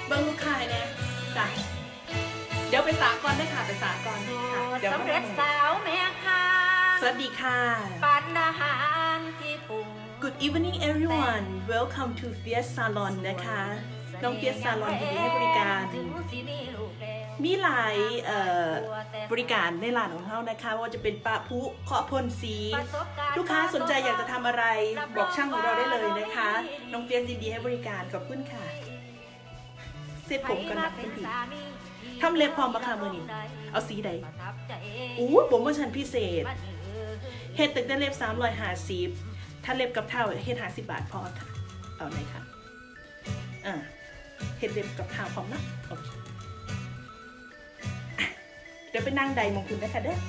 เบิ้งลูกค้าเนี่ยจ้ะเดี๋ยวไปสาก่อนได้ค่ะไปสาก่อนค่ะเดี๋ยวสำเร็จสาวแม่ค่ะสวัสดีค่ะปันอาหารที่ปรุง Good evening everyone welcome to Fierce Salon นะคะน้อง Fierce Salon ยินดีให้บริการมีหลายบริการในร้านของเขานะคะว่าจะเป็นปะพุเคาะพ่นสีลูกค้าสนใจอยากจะทำอะไรบอกช่างของเราได้เลยนะคะน้องเฟียสยินดีให้บริการขอบคุณค่ะเสร็จผมกันนะคุณพี่ทำเล็บพร้อมราคามือนี่เอาสีใดโปรโมชั่นพิเศษเฮ็ดตึกได้เล็บ350ถ้าเล็บกับเท้าเฮ็ด50 บาทพอค่ะเอาไหนคะเฮ็ดเล็บกับเท้าพร้อมนะโอเคเดี๋ยวไปนั่งใดมองคุณนะคะเด้อ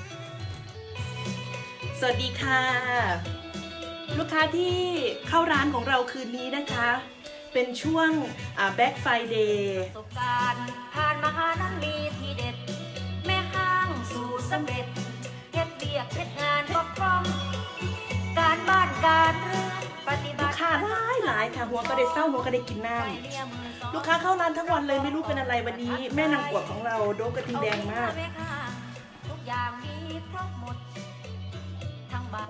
สวัสดีค่ะลูกค้าที่เข้าร้านของเราคืนนี้นะคะเป็นช่วงBlack Friday ประสบการณ์ผ่านมาหานั้นมีทีเด็ดแม่ห้างสู่สำเร็จเฮ็ดเบียกเฮ็ดงานปกครองการบ้านการเรือนปฏิบัติลูกค้าหลายค่ะหัวก็ได้เศร้าหัวก็ได้กินน้ำลูกค้าเข้าร้านทั้งวันเลยไม่รู้เป็นอะไรวันนี้แม่นางกวกของเราโดนกระทิงแดงมากทุกอย่างมีครบหมดทั้งบ้าน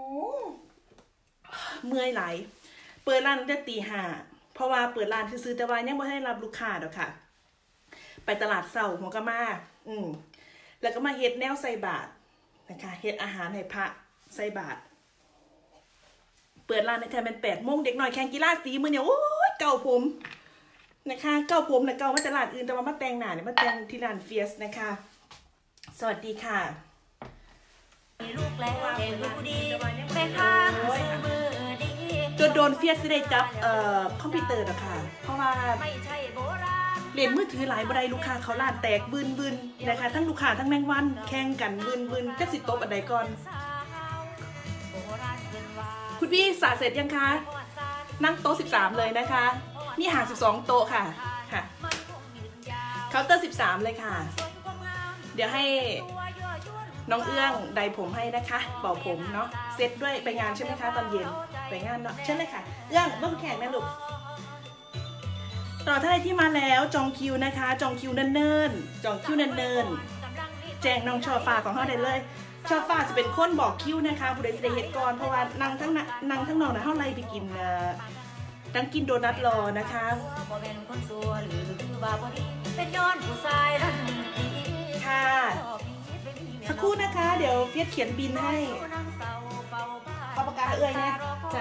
เมื่อยไหลเปิดร้านตั้งแต่ตี 5เพราะว่าเปิดร้านซื้อแต่ว่ายังไม่ให้รับลูกค้าดอกค่ะไปตลาดเสาหัวกะมาแล้วก็มาเฮ็ดแนวใส่บาตรนะคะเฮ็ดอาหารให้พระใส่บาตรเปิดร้านในแทนเป็น8 โมงเด็กหน่อยแข่งกีฬาสีมือเนี่ยโอ้ยเก่าผมนะคะเก่าผมนะเก่ามาตลาดอื่นแต่ว่ามาแต่งหน้าเนี่ยมาแต่งที่ร้านเฟียสนะคะสวัสดีค่ะลูกแล้วเก่งดูดีแม่ค้าโดนเฟียสได้จับคอมพิวเตอร์นะคะเพราะว่าเล่นมือถือหลายบรายลูกค้าเขาล้านแตกบืนนะคะทั้งลูกค้าทั้งแมงวันแข่งกันบืนจะสิตบอันใดก่อนคุณพี่สาเสร็จยังคะนั่งโต๊ะ13เลยนะคะนี่หา12โต๊ะค่ะเคาน์เตอร์13เลยค่ะเดี๋ยวให้น้องเอื้องไดผมให้นะคะเป่าผมเนาะเซตด้วยไปงานใช่ไหมคะตอนเย็นไปงานเนาะเช่นเลยค่ะเอื้องเบิ้งแข่งนะลูกต่อท่านที่มาแล้วจองคิวนะคะจองคิวเนิ่นๆจองคิวเนิ่นๆแจ้งน้องชอฟ้าของเขาได้เลยชอฟ้าจะเป็นคนบอกคิวนะคะผู้ใดจะได้เฮ็ดก่อนเพราะว่านั่งทั้งนองนะเท่าไรไปกินตั้งกินโดนัทรอนะคะค่ะสักครู่นะคะเดี๋ยวเฟียสเขียนบินให้ปากกาเอ่ยเนี่ยจ้ะ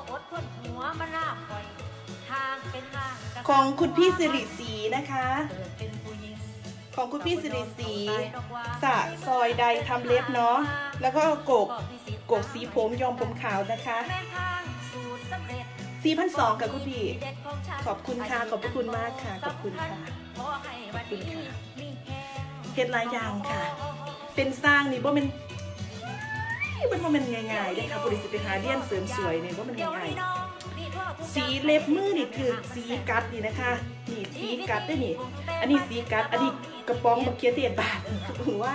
ของคุณพี่สิริศรีนะคะของคุณพี่สิริศรีสะซอยใดทำเล็บเนาะแล้วก็โกกสีผมยอมผมขาวนะคะ4,200กับคุณพี่ขอบคุณค่ะขอบคุณมากค่ะขอบคุณค่ะขอบคุณค่ะเฮ็ดหลายอย่างค่ะเป็นสร้างนี่ว่ามันง่ายๆเลยค่ะบริษัทไปหาเดียนเสริมสวยเนี่ยว่ามันง่ายสีเล็บมือนี่คือสีกัดนี่นะคะนี่สีกัดได้นี่อันนี้สีกัดอันนี้กระป๋องบักเคียเตียนบาทถือว่า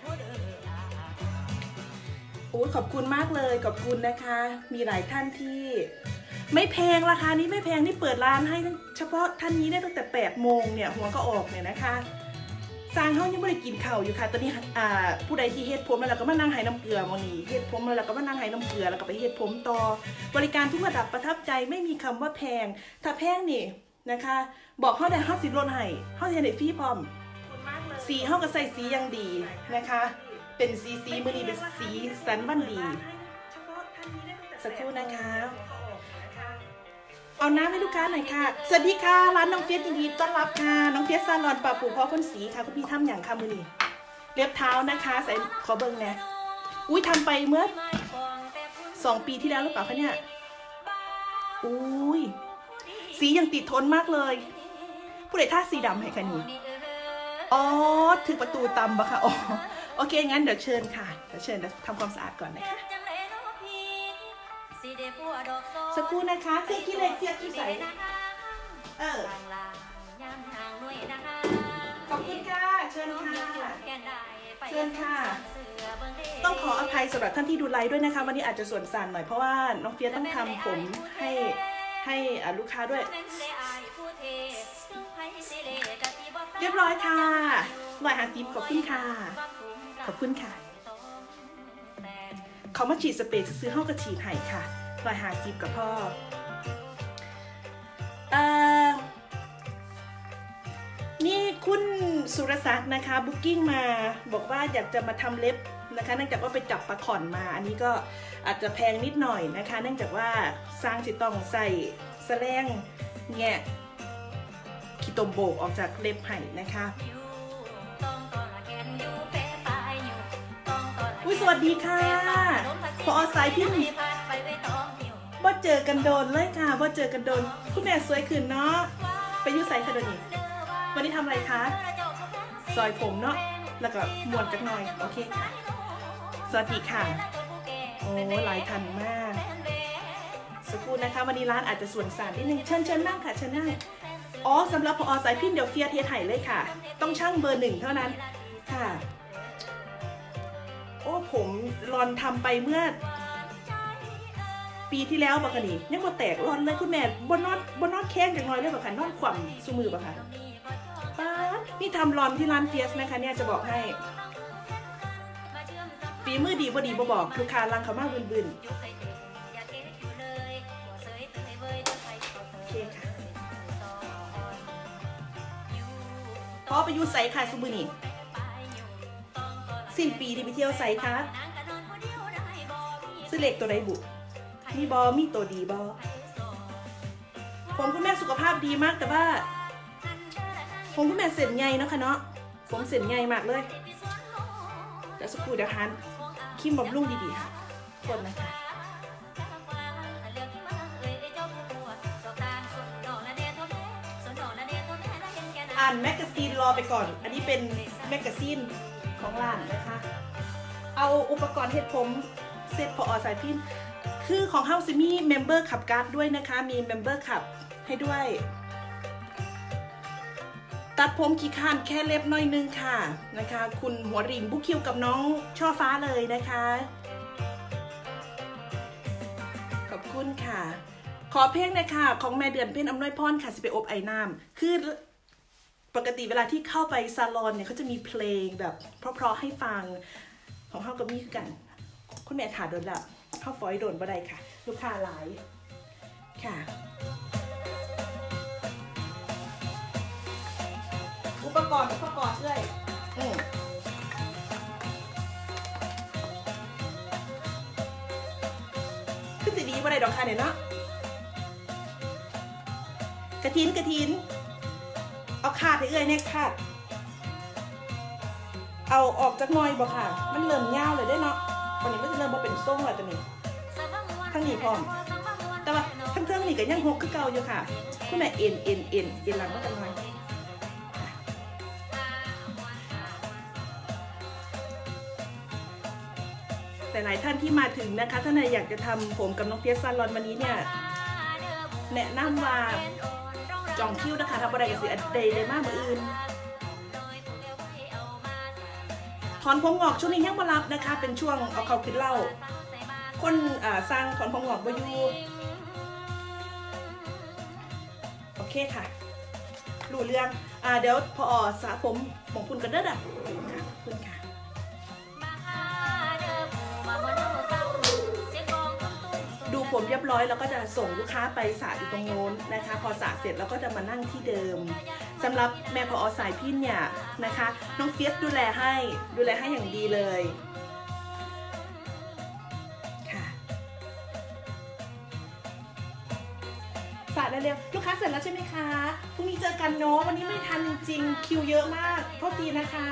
โอ้ขอบคุณมากเลยขอบคุณนะคะมีหลายท่านที่ไม่แพงราคานี้ไม่แพงนี่เปิดร้านให้เฉพาะท่านนี้ได้ตั้งแต่8 โมงเนี่ยหัวก็ออกเนี่ยนะคะสร้างเขายังไม่ได้กินข้าวอยู่ค่ะตอนนี้ผู้ใดที่เฮ็ดผมแล้วก็มานั่งให้น้ำเกลือวันนี้เฮ็ดผมแล้วก็มานั่งให้น้ำเกลือแล้วก็ไปเฮ็ดผมต่อบริการทุกระดับประทับใจไม่มีคำว่าแพงถ้าแพงนี่นะคะบอกเขาได้50 ลดให้เขาจะได้ฟรีพร้อมสีเขาก็ใส่สีอย่างดีนะคะเป็นสีมือนี้เป็นสีสันบันดีสักครู่นะคะเอาน้ำให้ลูกค้าหน่อยค่ะสวัสดีค่ะร้านน้องเฟียสยินดีต้อนรับค่ะน้องเฟียสซาลอนปะปูพ่อพ่นสีค่ะคุณพี่ทำอย่างค่ะมือนี่เล็บเท้านะคะใส่ขอเบิ้งเนี่ยอุ้ยทำไปเมื่อ2 ปีที่แล้วหรือเปล่าคะเนี่ยอุ้ยสียังติดทนมากเลยผู้ใดท่าสีดำให้ค่ะนี่อ๋อถึงประตูตำปะค่ะอ๋อโอเคงั้นเดี๋ยวเชิญค่ะเดี๋ยวเชิญทำความสะอาดก่อนนะคะสักครู่นะคะเสียกี่เล็กเสียกี่ใสขอบคุณค่ะเชิญค่ะเชิญค่ะต้องขออภัยสำหรับท่านที่ดูไลฟ์ด้วยนะคะวันนี้อาจจะส่วนสั่นหน่อยเพราะว่าน้องเฟียสต้องทำผมให้ลูกค้าด้วยยบร้อยค่ะ150ขอบคุณค่ะขอบคุณค่ะเขามาฉีดสเปรย์ซื้อเข้ากระฉีดให้ค่ะ150กับพ่อนี่คุณสุรศักดิ์นะคะบุ๊กิ้งมาบอกว่าอยากจะมาทำเล็บนะคะเนื่องจากว่าไปจับปลาขอนมาอันนี้ก็อาจจะแพงนิดหน่อยนะคะเนื่องจากว่าสร้างจิตต้องใส่แสลงแงะขี้ตมโบกออกจากเล็บไห่นะคะสวัสดีค่ะพอสายพิมพ์บ่เจอกันโดนเลยค่ะบ่เจอกันโดนคุณแม่สวยขึ้นเนาะไปยุ่ใส่ค่ะเดี๋ยวนี้วันนี้ทำอะไรคะซอยผมเนาะแล้วก็ม้วนจักหน่อยโอเคค่ะสวัสดีค่ะโอ้หลายทันมากสักครู่นะคะวันนี้ร้านอาจจะส่วนสานนิดนึงเชิญนั่งค่ะเชิญนั่งอ๋อสำหรับพอสายพิมพ์เดี๋ยวเฟียเทียไถ่เลยค่ะต้องช่างเบอร์ 1เท่านั้นค่ะโอ้ผมรอนทำไปเมื่อปีที่แล้วปะคะนี่ยังมาแตกรอนเลยคุณแม่บนนอนแข้งจังน้อยเลยปะคะนอนขวำซูมือปะคะป้านี่ทำรอนที่ร้านเฟียสนะคะเนี่ยจะบอกให้ฝีมือดีบ่ดีบ่บอกลูกค้าลังเขามากบึนโอเคค่ะพอไปยูไซค่ะซูมือนี่สิ้นปีที่ไปเที่ยวไซค่ะซื้อเหล็กตัวใดบุมีบอมีตัวดีบอผมคุณแม่สุขภาพดีมากแต่ว่าผมคุณแม่เส้นใหญ่เนาะค่ะเนาะผมเส้นใหญ่มากเลยแต่สักครู่เดี๋ยวทานครีมบำรุงดีๆค่ะคนนะคะอ่านแมกกาซีนรอไปก่อนอันนี้เป็นแมกกาซีนของร้านนะคะเอาอุปกรณ์เฮ็ดผมเซตพอสายพิมพ์คือของเฮาซิมีเมมเบอร์ขับการ์ดด้วยนะคะมีเมมเบอร์ขับให้ด้วยตัดผมขี้ข้านแค่เล็บน้อยนึงค่ะนะคะคุณหัวริงบุกคิวกับน้องช่อฟ้าเลยนะคะขอบคุณค่ะขอเพลงนะคะของแม่เดือนเพ็ญอำนวยพรค่ะสิไปอบไอ้น้ำคือปกติเวลาที่เข้าไปซาลอนเนี่ยเขาจะมีเพลงแบบเพราะๆให้ฟังของเขาก็มีกันคุณแม่ถาโดนละเข้าฟอยโดนบ่ได้ค่ะลูกค้าหลายค่ะอุปกรณ์ด้วยคือสีดีบ่ได้ดอกค่ะเนี่ยเนาะกระถินเอาขาดไปเนี่ยขาดเอาออกจากหน่อยบ่ค่ะมันเริ่มยาวเลยได้เนาะวันนี้มันจะเริ่มมาเป็นส้มแล้วตัวนี้ทั้งนี้พร้อมแต่ว่าทั้งเครื่องนี่ก็ยังหกคือเก่าอยู่ค่ะคุณแม่เอ็นหลังมากันหน่อยแต่หลายท่านที่มาถึงนะคะท่านใดอยากจะทำผมกับน้องเฟียสซาลอนวันนี้เนี่ยแนะนำว่าจองคิวนะคะทำอะไรกันสิได้มากกว่าอื่นถอนผมงอกช่วงนี้ยังมารับนะคะเป็นช่วงเอาเขาขึ้นเล่าคนสร้างถอนผมงอกมาอยู่โอเคค่ะรู้เรื่องเดี๋ยวพอสระผมของคุณกันเด้อคุณค่ะดูผมเรียบร้อยแล้วก็จะส่งลูกค้าไปสระอยู่ตรงโน้นนะคะพอสระเสร็จแล้วก็จะมานั่งที่เดิมสำหรับแม่พอสายพินเนี่ยนะคะน้องเฟียสดูแลให้อย่างดีเลยค่ะสระเร็วๆลูกค้าเสร็จแล้วใช่ไหมคะพรุ่งนี้เจอกันเนาะวันนี้ไม่ทันจริงคิวเยอะมากโทษทีนะคะ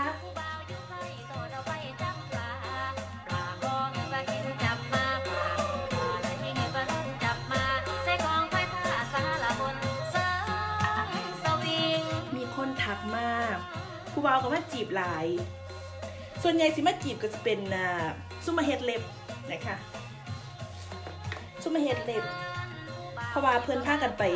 มากผู้บ่าวก็มาจีบหลายส่วนใหญ่สิมาจีบก็จะเป็นซุมมาเฮ็ดเล็บนะคะซุมมาเฮ็ดเล็บเพราะว่าเพื่อนพากันไป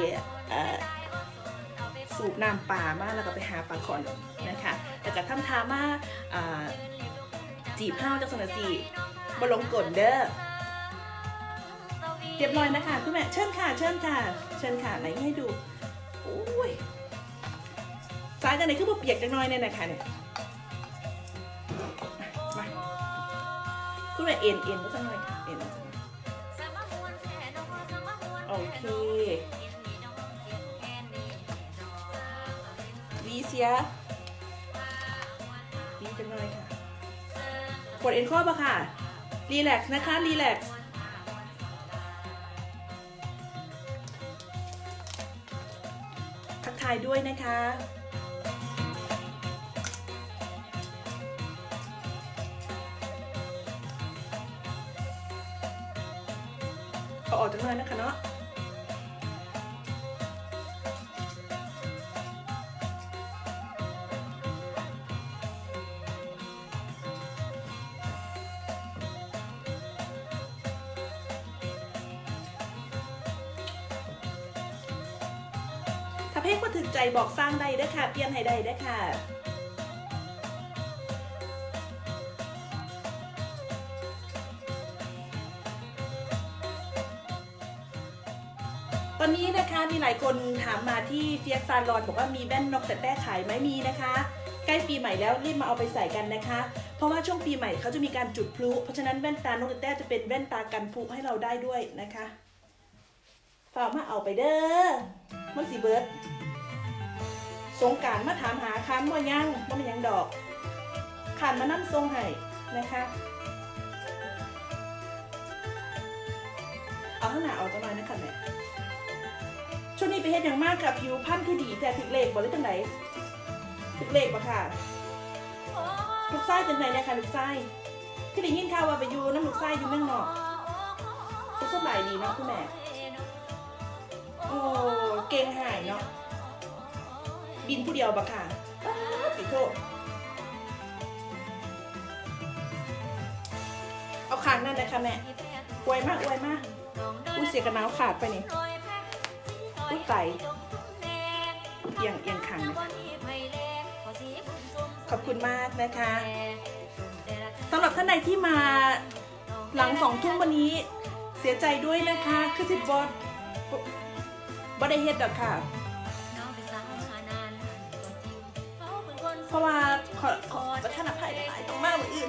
สูบน้ำป่ามาแล้วก็ไปหาปลาขอนนะคะแต่ก็ทำท่ามาจีบห้าวจังสันสีบ่ลงกลเด้อเรียบร้อยนะคะคุณแม่เชิญค่ะไหนให้ดูโอ้ยสายจังไหนคือเปียกจังน้อยเนี่ยนะคะเนี่ยมาคุณแม่เอ็นก็จังหน่อยค่ะเอ็นโอเคดีเสียดีจังหน่อยค่ะกดเอ็นข้อปะค่ะรีแลกซ์นะคะรีแลกซ์ทักทายด้วยนะคะเอาออกจากเลยนะคะเนาะถ้าเพลงมาถึงใจบอกสร้างได้เด้อค่ะเปลี่ยนให้ได้เด้อค่ะตอนนี้นะคะมีหลายคนถามมาที่เฟียสซาลอนบอกว่ามีแว่นนกแต่แต้ขายไหมมีนะคะใกล้ปีใหม่แล้วรีบมาเอาไปใส่กันนะคะเพราะว่าช่วงปีใหม่เขาจะมีการจุดพลุเพราะฉะนั้นแว่นตานกแต่แต้จะเป็นแว่นตากันพลุให้เราได้ด้วยนะคะฝากมาเอาไปเด้อมันสีเบิร์ดสงกรานต์มาถามหาค้างบ่ยังบ่เป็นยังดอกขานมานั่งทรงให้นะคะเอาข้างหน้าเอาจะมานะคะแม่ช่วงนี้ไปเฮ็ดอย่างมากกับผิวพรรณที่ดีแต่ถึกเลขบ่ได้จังไหนถึกเลขบ่ค่ะลูกไส้จังไหนเนี่ยค่ะลูกไส้ที่ได้ยินข่าวว่าไปอยู่น้ำลูกไส้อยู่เมืองนอกสุขสบายดีเนาะคุณแม่โอ้เก่งหายเนาะบินผู้เดียวบ่ค่ะติโตเอาขางนั่นเลยค่ะแม่อวยมากอุ้ยเสียกระน้าวขาดไปนี่อุ้ยไก่เอียงขางนะคะขอบคุณมากนะคะสำหรับท่านใดที่มาหลัง2 ทุ่มวันนี้เสียใจด้วยนะคะคือ10 บ่ได้เฮ็ดดอกค่ะเพราะว่าขอประทานอภัยหลายต้องมากกว่าอื่น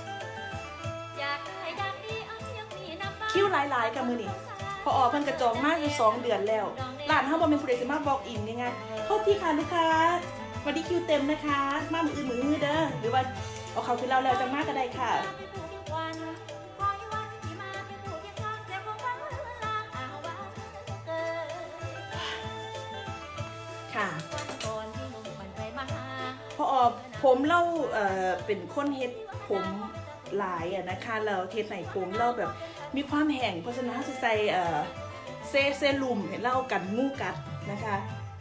คิ้วหลายๆกับมือนี่พอออกเพิ่นกระจองมากอยู่2 เดือนแล้วร้านเฮาบ่แม่นผู้ใดสิมาบอกอินยังไงโทษทีค่ะลูกค้าวันนี้คิวเต็มนะคะมามืออื่นมือเด้อหรือว่าเอาเขาคือเราแล้วจังมากก็ได้ค่ะค่ะพอผมเล่าเป็นคนเฮ็ดผมหลายอะนะคะแล้วเฮ็ดไหนผมเล่าแบบมีความแห้งเพราะฉะนั้นจะใส่เซรุ่มเห็นเล่ากันงูกัดนะคะ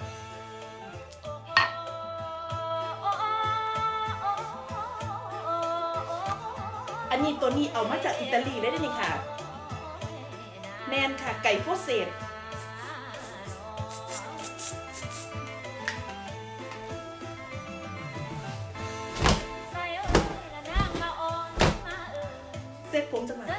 อันนี้ตัวนี้เอามาจากอิตาลีได้ไหมค่ะแมนค่ะไก่โฟเซตเซ็ตผมจังไหน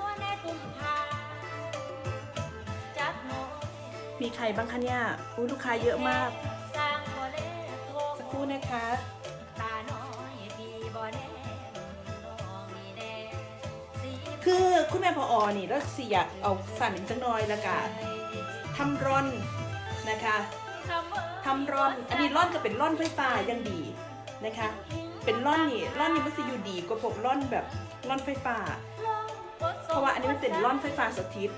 มีใครบ้างคะเนี่ยลูกค้าเยอะมากสักครู่นะคะคือคุณแม่พอนี่เราสิอยากเอาสั่นจังน้อยแล้วกันทำร่อนนะคะทำร่อนอันนี้ร่อนก็เป็นร่อนไฟฟ้ายังดีนะคะเป็นร่อนนี่มันจะอยู่ดีกว่าพวกร่อนแบบร่อนไฟฟ้าเพราะว่าอันนี้มันเป็นร่อนไฟฟ้าสถิต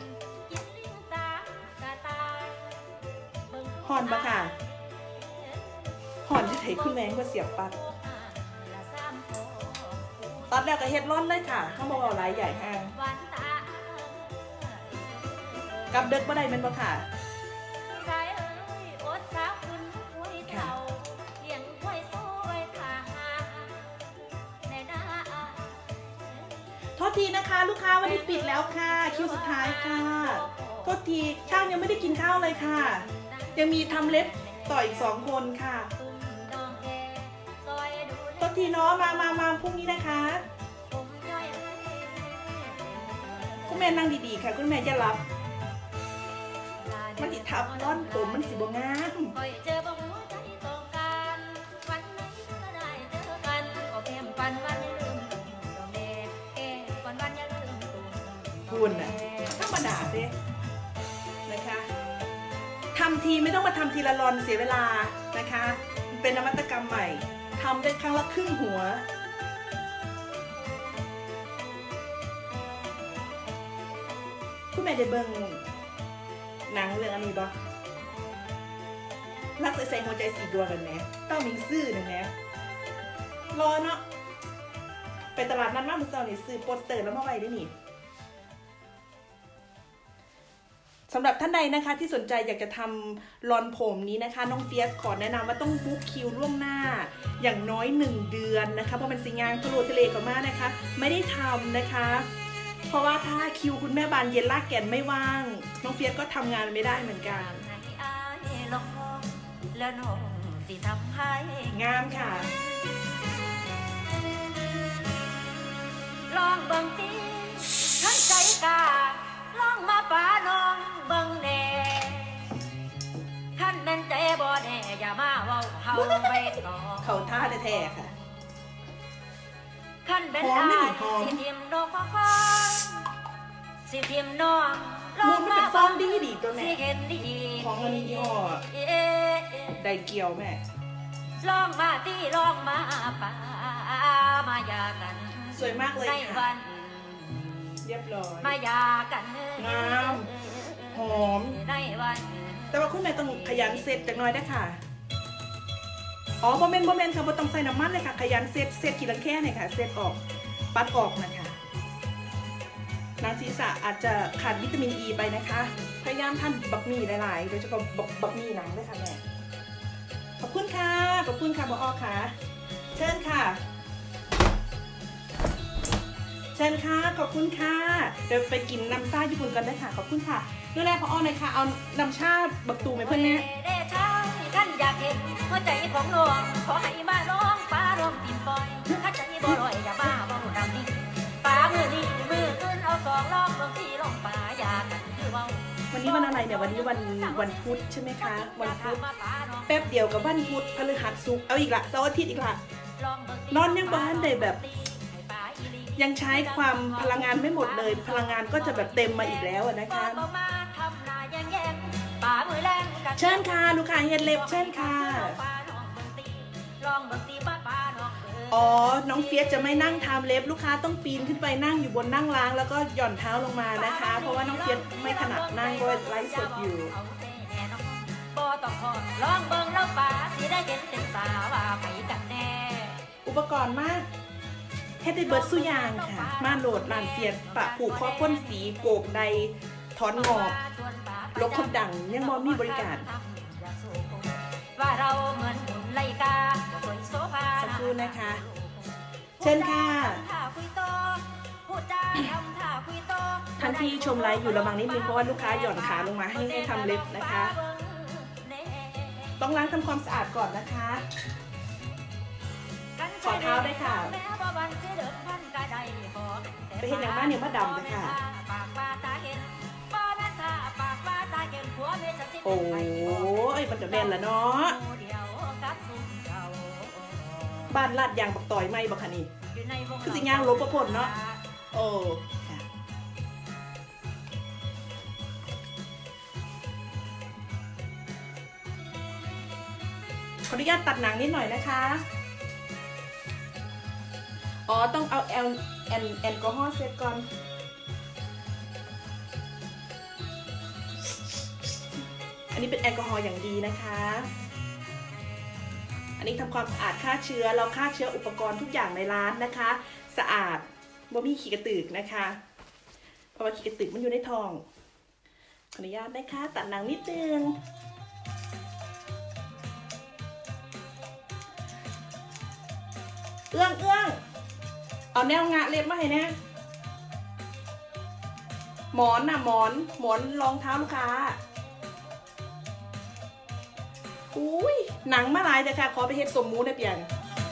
หอนปะค่ะหอนที่ไถคุณแม่ก็เสียบปลั๊กตอนแรกก็เฮ็ดร่อนเลยค่ะเขาบอกว่าหลายใหญ่ห้างกับเด็กบ่ได้แม่นบ่ค่ะโทษทีนะคะลูกค้าวันนี้ปิดแล้วค่ะคิวสุดท้ายค่ะโทษทีช่างยังไม่ได้กินข้าวเลยค่ะยังมีทำเล็บต่ออีก2 คนค่ะโทษทีเนาะมาพรุ่งนี้นะคะคุณแม่นั่งดีๆค่ะคุณแม่จะรับมันติดทับร่อนผมมันสิบงามคุณน่ะธรรมดาเด้นะคะทำทีไม่ต้องมาทำทีละรอนเสียเวลานะคะเป็นนวัตกรรมใหม่ทำได้ครั้งละครึ่งหัวคุณแม่ได้เบิ่งหนังเรื่องอันนี้บ่รักใส่หัวใจสีดวงกันแหมเต้ามิงซื่อนั่นแหมรอเนาะไปตลาดนัดมาเมื่อเช้านี่ซื้อโปสเตอร์แล้วมาไว้ได้นี่สำหรับท่านใดนะคะที่สนใจอยากจะทำรอนผมนี้นะคะน้องเฟียสขอแนะนำว่าต้องบุ๊กคิวล่วงหน้าอย่างน้อย1 เดือนนะคะเพราะมันสิงานทะลุทะเลกันมากนะคะไม่ได้ทำนะคะเพราะว่าถ้าคิวคุณแม่บานเย็นลากแก่นไม่ว่างน้องเฟียสก็ทำงานไม่ได้เหมือนกันแล้วน้องสิทำให้งามค่ะลองเบิ่งตีทั้งใจกาลองมาป่าน้องเบิ่งแน่ขั้นแม่นใจบ่แน่อย่ามาเว้าเฮาไปต่อเขาท่าแท้ๆค่ะขั้นเป็นอายสิทิมดอกคอนสิทิมน้องลองมาฟ้องดีตัวแม่ของอันนี้ย่อได้เกี่ยวแม่ลองมาตีลองมาป่ามายากันสวยมากเลยค่ะเรียบร้อยมายากันงามหอมแต่ว่าคุณแม่ต้องขยันเสร็จจากน้อยได้ค่ะอ๋อโมเมนต์ค่ะบ่ต้องใส่น้ำมันเลยค่ะขยันเสร็จขีดละแค่เนี่ยค่ะเสร็จออกปัดออกนะคะหนังศีรษะอาจจะขาดวิตามินอีไปนะคะพยายามทานบักหมี่หลายๆโดยเฉพาะบักหมี่หนังด้วยค่ะแม่ขอบคุณค่ะขอบคุณค่ะบอ.ค่ะเชิญค่ะเชิญค่ะขอบคุณค่ะเดี๋ยวไปกินน้ำชาญี่ปุ่นกันได้ค่ะขอบคุณค่ะดูแลพอ.หน่อยค่ะเอาน้ำชาบักตูไหมเพื่อนเนี่ยท่านอยากเห็นหัวใจของน้องขอให้มาร้องฟ้าร้องติ่มปอยข้าใจบ่ลอยอย่าบ้าบ่ดำนี่ป่ามือนี้มือขึ้นเอาสองรอบลงที่ลงป่าอยากกันคือว่าวันนี้วันอะไรเนี่ยวันนี้วันพุธใช่ไหมคะวันพุธแป๊บเดียวกับวันพุธพฤหัสศุกร์เอาอีกละเสาร์อาทิตย์อีกละนอนยังบ้านเลยแบบยังใช้ความพลังงานไม่หมดเลยพลังงานก็จะแบบเต็มมาอีกแล้วนะคะเชิญค่ะลูกค้าเฮ็ดเล็บเชิญค่ะอ๋อน้องเฟียสจะไม่นั่งทำเล็บลูกค้าต้องปีนขึ้นไปนั่งอยู่บนนั่งล้างแล้วก็หย่อนเท้าลงมานะคะเพราะว่าน้องเฟียสไม่ถนัดนั่งก็ไลฟ์สดอยู่อุปกรณ์มากเฮ็ดได้เบิร์ดสุยางค่ะมาโหลดลานเฟียสปะผูกข้อก้นสีโกกใดถอนงอกลบคนดังยังมอมีบริการว่าเราเหมือนไลกาสักครู่นะคะเชิญค่ะท่านที่ชมไลฟ์อยู่ระวังนิดนึงเพราะว่าลูกค้าหย่อนขาลงมาให้ทำเล็บนะคะต้องล้างทำความสะอาดก่อนนะคะขอเท้าได้ค่ะไปเห็นอย่างมากเนี่ยมาดำเลยค่ะโอ้ยมันจะแม่นละเนาะบ้านลาดยางบักต่อยไม่บักคะนี่คือสิงางลบประพลเนาะโอ้ขออนุญาตตัดหนังนิดหน่อยนะคะอ๋อต้องเอาแอลกอฮอล์เซตก่อนอันนี้เป็นแอลกอฮอล์อย่างดีนะคะอันนี้ทำความสะอาดฆ่าเชื้อเราฆ่าเชื้ออุปกรณ์ทุกอย่างในร้านนะคะสะอาดบ่มีขี้กระตืกนะคะเพราะว่าขี้กระตืกมันอยู่ในท้องขออนุญาตนะคะตัดหนังนิดนึงเอื้องเอาแนวงะเล็บมาให้แน่หมอนน่ะหมอนรองเท้าลูกค้าอุ้ยหนังมาหลายแต่ค่ะขอไปเฮ็ดสมมูได้เปลี่ยน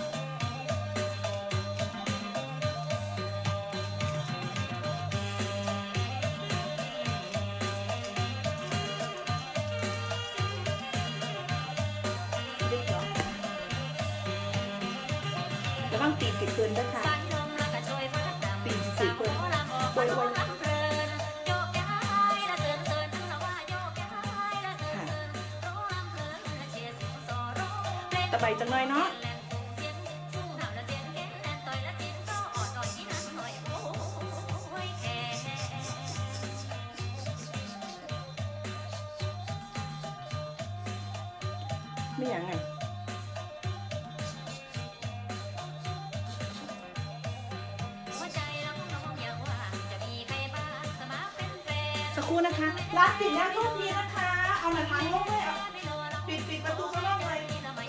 จะต้องตีนติดเกินด้วยค่ะตีนสีเกินโวยะไบจังหน่อยเนาะไม่อย่างไงสักครู่นะคะร้านปิดแล้วโทษทีนะคะเอาหน้าทางลงเลยปิดประตูข้างนอกเลย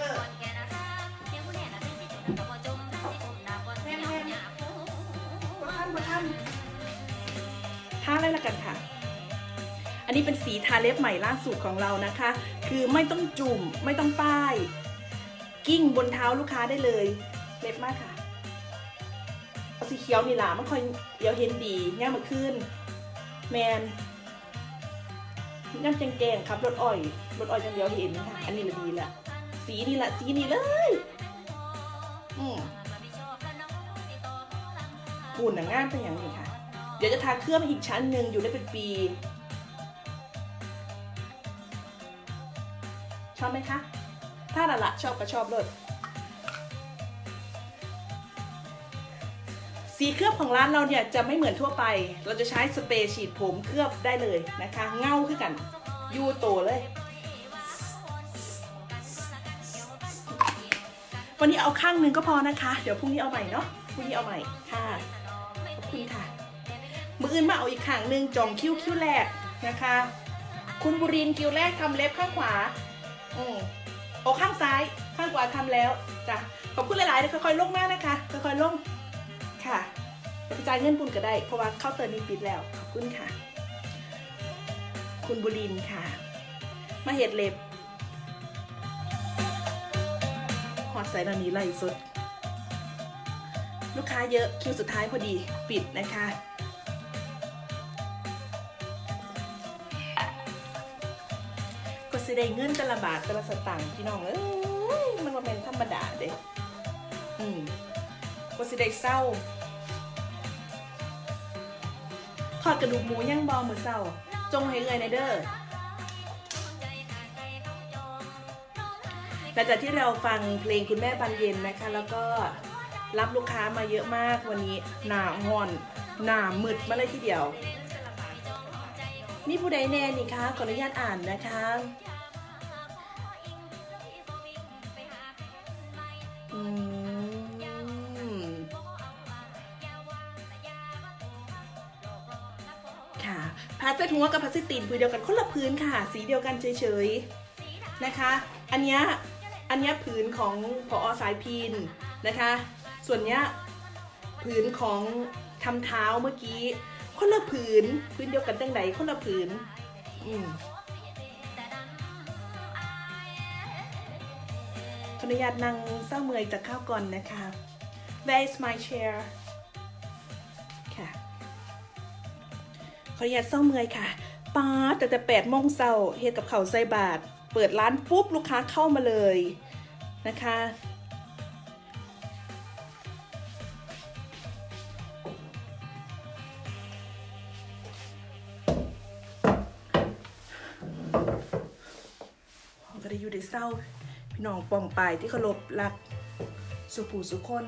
ทาเลยละกันค่ะอันนี้เป็นสีทาเล็บใหม่ล่าสุดของเรานะคะคือไม่ต้องจุ่มไม่ต้องป้ายกิ้งบนเท้าลูกค้าได้เลยเล็บมากค่ะเอาสีเขียวนี่ล่ะมันค่อยเดี๋ยวเห็นดีง่ายมาขึ้นแมนน้ำแกงครับรถอ้อยจังเดียวเห็นค่ะอันนี้ละดีละสีนี่แหละสีนี่เลยหุ่นหนังงามเป็นอย่างนี้ค่ะเดี๋ยวจะทาเครื่องอีกชั้นหนึ่งอยู่ได้เป็นปีชอบไหมคะถ้าละชอบก็ชอบเลยสีเคลือบของร้านเราเนี่ยจะไม่เหมือนทั่วไปเราจะใช้สเปรย์ฉีดผมเคลือบได้เลยนะคะเงาขึ้นกันยูโตเลยวันนี้เอาข้างหนึ่งก็พอนะคะเดี๋ยวพรุ่งนี้เอาใหม่เนาะพรุ่งนี้เอาใหม่ค่ะขอบคุณค่ะมืออื่นมาเอาอีกข้างหนึ่งจองคิ้วแรกนะคะคุณบุรินทร์คิ้วแรกทำเล็บข้างขวาเอาข้างซ้ายข้างขวาทำแล้วจ้ะขอบคุณหลายๆเลยค่อยๆลงมากนะคะค่อยๆลงค่ะไปจ่ายเงินปุ่นก็ได้เพราะว่าเคาน์เตอร์นี้ปิดแล้วขอบคุณค่ะคุณบุรินทร์ค่ะมาเห็ดเล็บหอดใส่ตอนนี้ไล่สดลูกค้าเยอะคิวสุดท้ายพอดีปิดนะคะก็สิได้เงินแต่ละบาทแต่ละสตางค์พี่น้องมันว่าเป็นธรรมดาเด้ก็สิได้เศร้าทอดกระดูกหมูย่างบอมือเศร้าจงให้เลยนะเด้อหลังจากที่เราฟังเพลงคุณแม่บานเย็นนะคะแล้วก็รับลูกค้ามาเยอะมากวันนี้หน้าห่อนหน้ามืดมาเลยทีเดียวนี่ผู้ใดแน่นี่คะขออนุญาตอ่านนะคะค่ะพาเซตหัวกับพาเซตตีนพื้นเดียวกันคนละพื้นค่ะสีเดียวกันเฉยๆนะคะอันเนี้ยพื้นของผอ.สายพินนะคะส่วนเนี้ยพื้นของทำเท้าเมื่อกี้คนละพื้นเดียวกันตั้งไหนคนละพื้นขออนุญาตนั่งเศร้าเมื่อยจากข้าวก่อนนะคะ Where is my chair ค่ะขออนุญาตเศร้าเมื่อยค่ะป้าแต่8 โมงเช้าเฮ็ดกับข้าวใส่บาตรเปิดร้านปุ๊บลูกค้าเข้ามาเลยนะคะก็ได้อยู่ในเศร้าพี่น้องปองปายที่เคารพรักสุภูสุคน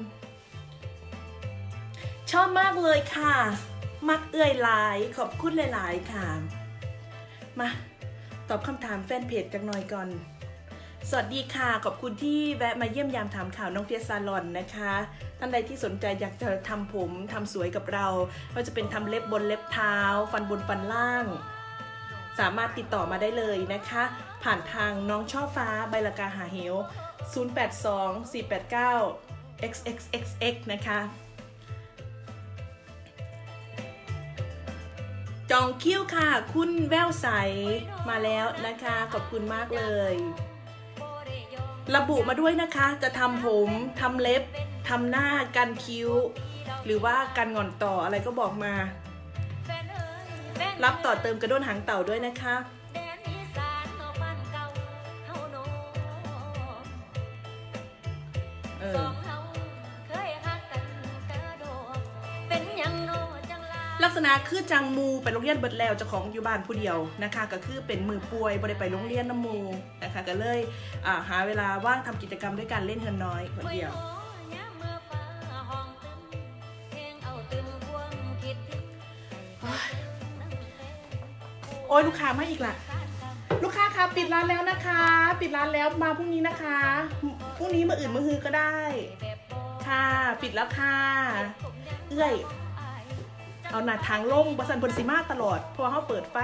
ชอบมากเลยค่ะมักเอื้อยหลายขอบคุณหลายๆค่ะมาตอบคำถามแฟนเพจกันหน่อยก่อนสวัสดีค่ะขอบคุณที่แวะมาเยี่ยมยามถามข่าวน้องเฟียสซาลอนนะคะท่านใดที่สนใจอยากจะทำผมทำสวยกับเราก็จะเป็นทำเล็บบนเล็บเท้าฟันบนฟันล่างสามารถติดต่อมาได้เลยนะคะผ่านทางน้องช่อฟ้าใบละกาหาเหว082489xxxx นะคะจองคิวค่ะคุณแววใสมาแล้วนะคะขอบคุณมากเลยระบุมาด้วยนะคะจะทำผมทำเล็บทำหน้ากันคิ้วหรือว่ากันงอนต่ออะไรก็บอกมารับต่อเติมกระด้นหางเต่าด้วยนะคะลักษณะคือจังมูไปโรงเรียนเบิดแล้วเจ้าของอยู่บ้านผู้เดียวนะคะก็คือเป็นมือป่วยบ่ได้ไปโรงเรียนน้ำมูนะคะก็เลยหาเวลาว่างทำกิจกรรมด้วยการเล่นเฮือนน้อยคนเดียวโอ้ยลูกค้ามาอีกละลูกค้าคะปิดร้านแล้วนะคะปิดร้านแล้วมาพรุ่งนี้นะคะพรุ่งนี้มื้ออื่นมื้อฮือก็ได้ค่ะปิดแล้วค่ะเอื้อยเอาหน้าทางลงบริษัทบนซีมาตลอดเพราะว่าเขาเปิดไฟ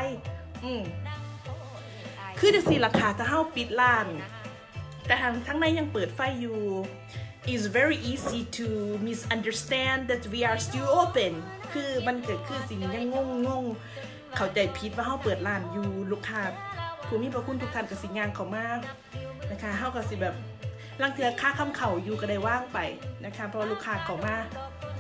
คือจะสีราคาจะเข้าปิดร้านแต่ทั้งในยังเปิดไฟอยู่ It's very easy to misunderstand that we are still open คือมันเกิดคือสิ่งยังงงเข้าใจผิดว่าเขาเปิดร้านอยู่ลูกค้าผู้มีพระคุณทุกท่านกับสิ่งงานเขามากนะคะเขาก็สิแบบลังเทือค่าคำเข่าอยู่ก็ได้ว่างไปนะคะเพราะลูกค้าเขามาก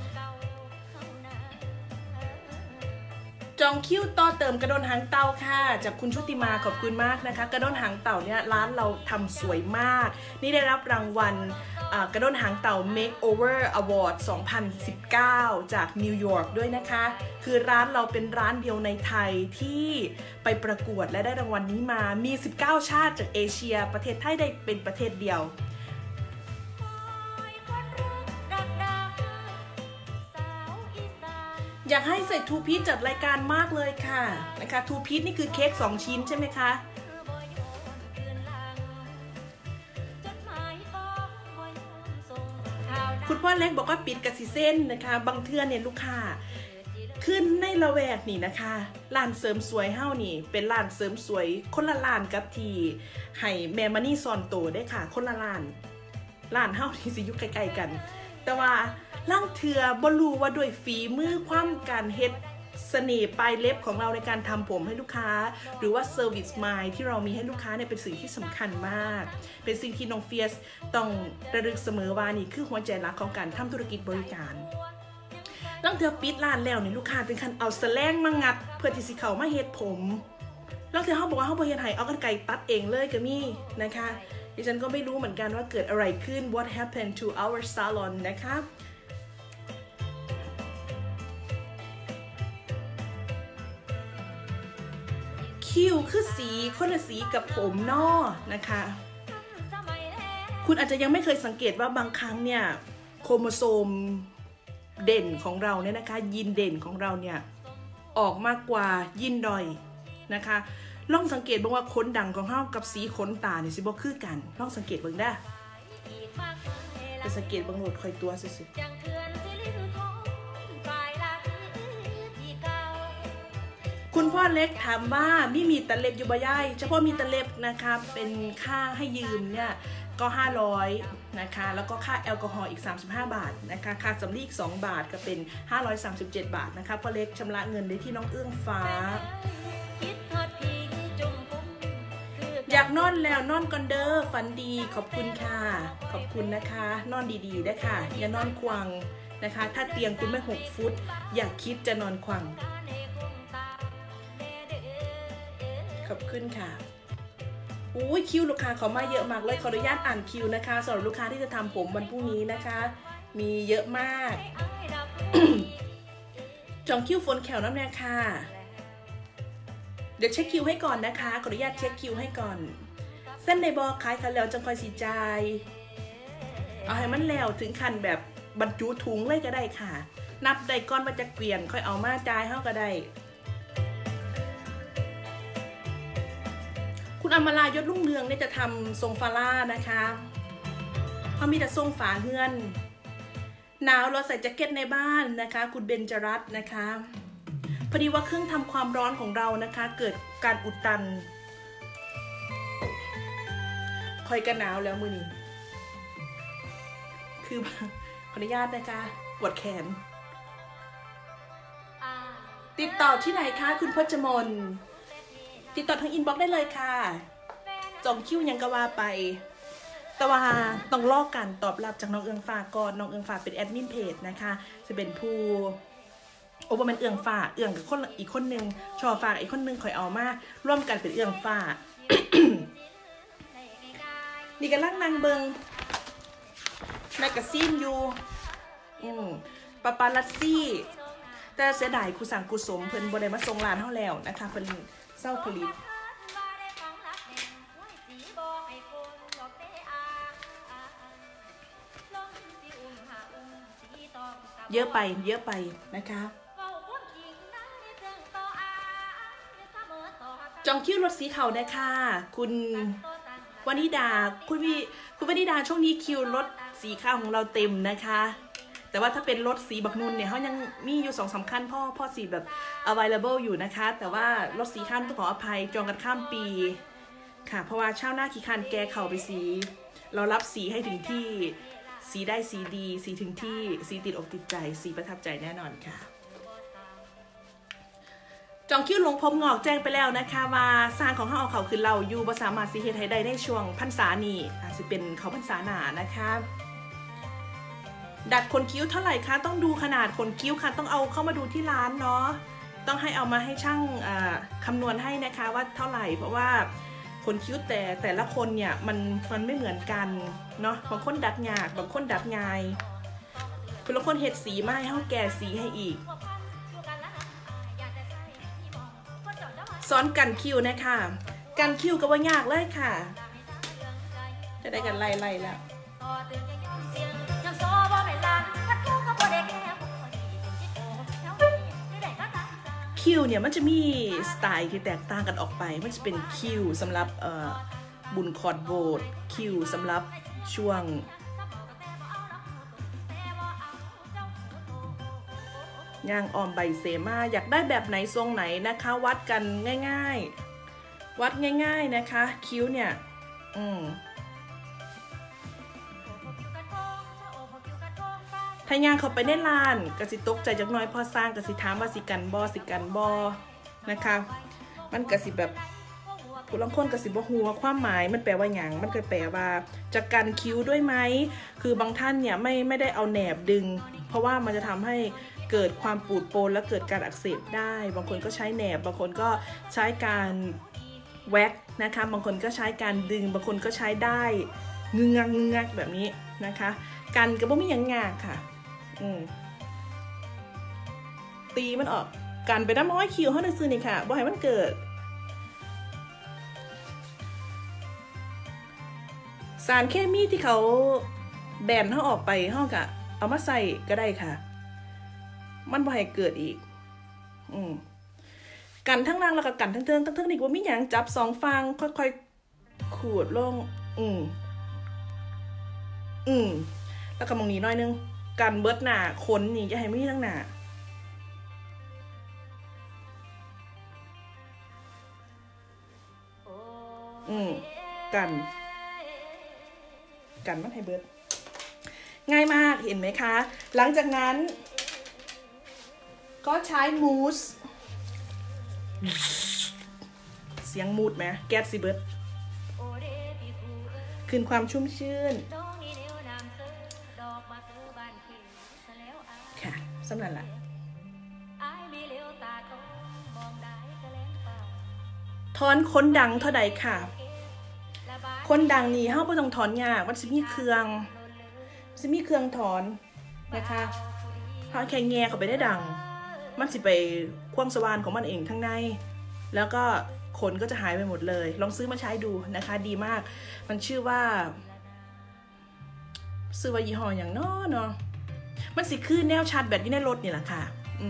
จองคิวต่อเติมกระโดนหางเต่าค่ะจากคุณชุติมาขอบคุณมากนะคะกระโดนหางเต่าเนี่ยร้านเราทำสวยมากนี่ได้รับรางวัลกระโดนหางเต่า Makeover Award 2019 จากนิวยอร์กด้วยนะคะคือร้านเราเป็นร้านเดียวในไทยที่ไปประกวดและได้รางวัลนี้มามี19ชาติจากเอเชียประเทศไทยได้เป็นประเทศเดียวอยากให้ใส่ทูพีชจัดรายการมากเลยค่ะนะคะทูพีชนี่คือเค้ก2ชิ้นใช่ไหมคะคุณพ่อเล็กบอกว่าปิดกระสีเส้นนะคะบางเทื่อเนี่ยลูกค้าขึ้นในละแวกนี่นะคะร้านเสริมสวยเฮ้านี่เป็นร้านเสริมสวยคนละร้านกับที่ให้แม่มานี่ซอนโตได้ค่ะคนละร้านเฮ้าที่สิอยู่ใกล้ๆกันแต่ว่าล่างเถื่อบรู้ว่าด้วยฝีมือความการเฮ็ดเสน่ห์ปลายเล็บของเราในการทำผมให้ลูกค้าหรือว่า Service Mind ที่เรามีให้ลูกค้าเนี่ยเป็นสิ่งที่สำคัญมากเป็นสิ่งที่น้องเฟียสต้องระลึกเสมอว่านี่คือหัวใจหลักของการทำธุรกิจบริการล่างเถื่อปิดร้านแล้วเนี่ยลูกค้าเป็นคันเอาแสลงมางัดเพื่อที่สิเขามาเฮ็ดผมล่างเถื่อเขาบอกว่าเขาบ่เฮ็ดให้เอากรรไกรตัดเองเลยก็มีนะคะดิฉันก็ไม่รู้เหมือนกันว่าเกิดอะไรขึ้น What happened to our salon นะคะคิ้วคือสีคนละสีกับผมนอนะคะคุณอาจจะยังไม่เคยสังเกตว่าบางครั้งเนี่ยโครโมโซมเด่นของเราเนี่ยนะคะยีนเด่นของเราเนี่ยออกมากกว่ายีนดอยนะคะลองสังเกตบ้างว่าขนดังของเฮากับสีขนตาเนี่ยสิบ่คือกันลองสังเกตบ้างได้ไปสังเกตบางโหลดคอยตัวสุดคุณพ่อเล็กถามว่ามีตะเล็บอยู่บ่ย่ายเฉพาะมีตะเล็บนะคะเป็นค่าให้ยืมเนี่ยก็500นะคะแล้วก็ค่าแอลกอฮอล์อีก35 บาทนะคะค่าสำลีอีก2 บาทก็เป็น537 บาทนะคะพ่อเล็กชำระเงินได้ที่น้องเอื้องฟ้าอยากนอนแล้วนอนก่อนเด้อฝันดีขอบคุณค่ะขอบคุณนะคะนอนดีๆได้ค่ะอย่านอนควงนะคะถ้าเตียงคุณไม่6 ฟุตอย่าคิดจะนอนควงขอบคุณค่ะอุ้ยคิวลูกค้าเขามาเยอะมากเลยขออนุญาตอ่านคิวนะคะสำหรับลูกค้าที่จะทำผมวันพรุ่งนี้นะคะมีเยอะมาก จองคิวฝนแขวน้ำแน่ค่ะเดี๋ยวเช็คคิวให้ก่อนนะคะขออนุญาตเช็คคิวให้ก่อนเส้นในบอขายกันแล้วจังคอยสีใจเอาให้มันแล้วถึงคันแบบบรรจุถุงเลยก็ได้ค่ะนับได้ก้อนมาจะเกวียนค่อยเอามาจ่ายเท่าก็ได้คุณอมรายศรุ่งเรืองเนี่ยจะทำทรงฟาร่านะคะเขามีแต่ทรงฝาเฮือนหนาวเราใส่แจ็คเก็ตในบ้านนะคะคุณเบญจรัตน์นะคะพอดีว่าเครื่องทำความร้อนของเรานะคะเกิดการอุดตันคอยกันหนาวแล้วมือนี้คือขออนุญาตนะคะปวดแขนติดต่อที่ไหนคะคุณพจมนติดต่อทางอินบ็อกซ์ได้เลยค่ะจองคิวยังก็ว่าไปแต่ว่าต้องรอการตอบรับจากน้องเอืองฟ้าก่อนน้องเอืองฟ้าเป็นแอดมินเพจนะคะจะเป็นผู้โอเปอร์แมนเอืองฟ้าเอืองกับคนอีกคนนึงชอฟ้าอีกคนนึงคอยเอามาร่วมกันเป็นเอืองฟ้า นี่กันลังนางเบิงแมกกาซีนอยู่ปาปาลัสซี่แต่เสียดายครูสั่งกุศลเพิ่นบ่ได้มาส่งร้านเฮาแล้วนะคะเพิ่นเศร้าผลิตเยอะไปนะคะจองคิวรถสีขาวนะคะคุณวนิดาคุณวนิดาช่วงนี้คิวรถสีขาวของเราเต็มนะคะแต่ว่าถ้าเป็นรถสีบักนุ่นเนี่ยเขายังมีอยู่2-3 คันพ่อสีแบบ available อยู่นะคะแต่ว่ารถสีข้ามต้องขออภัยจองกันข้ามปีค่ะเพราะว่าเช่าหน้าขี้คันแกเข่าไปสีเรารับสีให้ถึงที่สีได้สีดีสีถึงที่สีติดอกติดใจสีประทับใจแน่นอนค่ะจองคิวหลวงพรมงอกแจ้งไปแล้วนะคะว่าสร้างของเขาคือเราอยู่บ่สามารถสิเฮ็ดให้ได้ในช่วงพรรษานี้อาจจะเป็นเขาพรรษาหนานะคะดัดขนคิ้วเท่าไหร่คะต้องดูขนาดขนคิ้วค่ะต้องเอาเข้ามาดูที่ร้านเนาะต้องให้เอามาให้ช่างคำนวณให้นะคะว่าเท่าไหร่เพราะว่าขนคิ้วแต่ละคนเนี่ยมันไม่เหมือนกันเนาะบางคนดัดยากบางคนดัดง่ายบางคนเห็ดสีมาให้เขาแก่สีให้อีกสอนกันคิ้วนะคะกันคิ้วก็ว่ายากเลยค่ะจะได้กันไล่แล้วคิวเนี่ยมันจะมีสไตล์ที่แตกต่างกันออกไปมันจะเป็นคิวสำหรับบุญคอร์ดโบสคิวสำหรับช่วงย่างออมใบเสมาอยากได้แบบไหนทรงไหนนะคะวัดกันง่ายๆวัดง่ายๆนะคะคิ้วเนี่ยถ้าย่างเขาไปในลานกสิตกใจจักน้อยพอสร้างกสิถามว่าสิกันบอนะคะมันกสิแบบผู้ลังคนกสิบหัวความหมายมันแปลว่าอย่างมันก็แปลว่าจะกันคิ้วด้วยไหมคือบางท่านเนี่ยไม่ได้เอาแหนบดึงเพราะว่ามันจะทำให้เกิดความปูดโปนและเกิดการอักเสบได้บางคนก็ใช้แหนบบางคนก็ใช้การแว็กนะคะบางคนก็ใช้การดึงบางคนก็ใช้ได้เงือกแบบนี้นะคะกันก็บ่มีอย่างงาค่ะตีมันออกกันไปน้ำม้อยคิวเขาได้ซื้อนี่ค่ะบ่ให้มันเกิดสารเคมีที่เขาแบนเขาออกไปเขากะเอามาใส่ก็ได้ค่ะมันบ่ให้เกิดอีกกันทั้งล่างแล้วก็กันทั้งเทิงนี่ว่ามีอย่างจับ2ฝั่งค่อยๆขูดลงแล้วก็มองนี้น้อยนึงกันเบิดหนาขนนี่จะให้มีทั้งหนากันมันให้เบิดง่ายมากเห็นไหมคะหลังจากนั้นก็ใช้มูสเสียงมูดไหมแก๊สซิเบิร์ดคืนความชุ่มชื่นค่ะสำนักละถอนขนดังเท่าใดค่ะคนดังนี่เฮาบ่ต้องถอนยากมันสิมีเครื่องถอนนะคะเฮาแค่แง่เข้าไปได้ดังมันสิไปความสว่านของมันเองข้างในแล้วก็ขนก็จะหายไปหมดเลยลองซื้อมาใช้ดูนะคะดีมากมันชื่อว่ายี่ห้ออย่างเนาะมันสิคือแนวชาร์จแบตที่ในรถนี่แหละค่ะ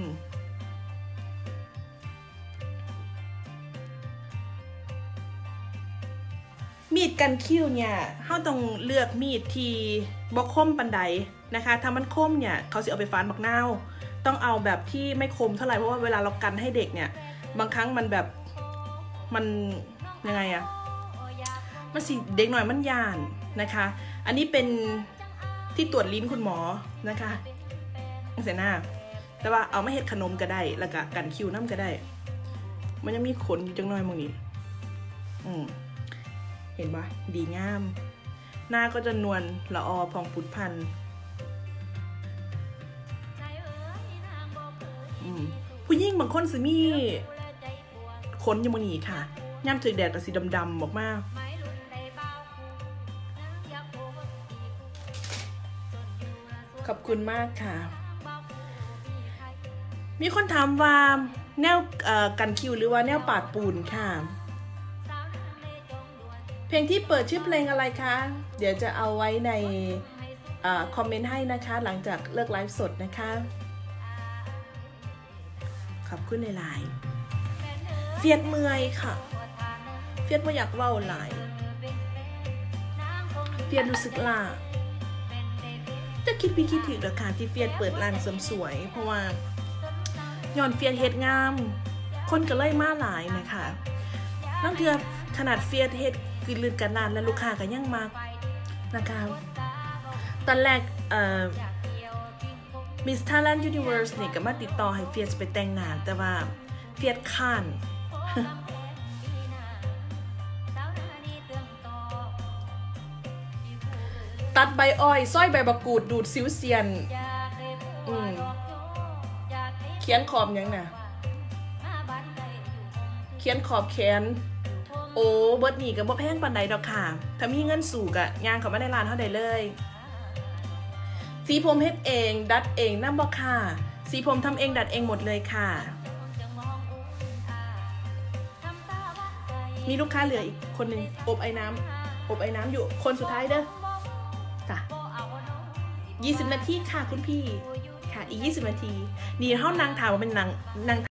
มีดกันคิ้วเนี่ยเราต้องเลือกมีดที่บ่คมปานใดนะคะถ้ามันคมเนี่ยเขาสิเอาไปฝานบักนาวต้องเอาแบบที่ไม่คมเท่าไหร่เพราะว่าเวลาเรากันให้เด็กเนี่ยบางครั้งมันแบบมันยังไงอะมันสิเด็กหน่อยมันย่านนะคะอันนี้เป็นที่ตรวจลิ้นคุณหมอนะคะเสียหน้าแต่ว่าเอามาเฮ็ดขนมก็ได้แล้วก็กันคิ้วน้ำก็ได้มันยังมีขนอยู่จังหน่อยมึงนี่เห็นปะดีงามหน้าก็จะนวลละออพองผุดพันผู้หญิงบางคนสิมีขนอยู่มึงนี่ค่ะย่ำถึงแดดกับสีดำๆออกมาขอบคุณมากค่ะมีคนถามว่าแนวกันคิวหรือว่าแนวปาดปูนค่ะเพลงที่เปิดชื่อเพลงอะไรคะเดี๋ยวจะเอาไว้ในคอมเมนต์ให้นะคะหลังจากเลิกไลฟ์สดนะคะขอบคุณในไลน์เฟียดเมื่อยค่ะเฟียดไม่อยากเว้าหลายเฟียดรู้สึกล่าจะคิดพี่คิดถึงราคาที่เฟียดเปิดร้านเสริมสวยเพราะว่าย้อนเฟียดเฮ็ดงามคนก็เลยมาหลายนะคะนั่งเถื่อขนาดเฟียดเฮ็ดคือลืดกันนานและลูกค้าก็ยังมากนะคะตอนแรกMiss Thailand Universe เนี่ยก็มาติดต่อให้เฟียดไปแต่งงานแต่ว่าเฟียดข้านตัดใบอ้อยซ้อยใบบักกูดดูดซิวเซียนเขียนขอบยังน่ะเขียนขอบแขนโอ้เบิร์ดนี่กับบ่แพงปานใดดอกค่ะถ้ามีเงินสู่กะงานเขาไม่ได้ร้านเท่าใดเลยสีผมเฮ็ดเองดัดเองน้ำบ่ค่ะสีผมทำเองดัดเองหมดเลยค่ะมีลูกค้าเหลืออีกคนหนึ่งอบไอ้น้ำอยู่คนสุดท้ายเด้อจ้ะ20 นาทีค่ะคุณพี่ค่ะอีก20 นาทีนี่เท่านางถามว่าเป็นนาง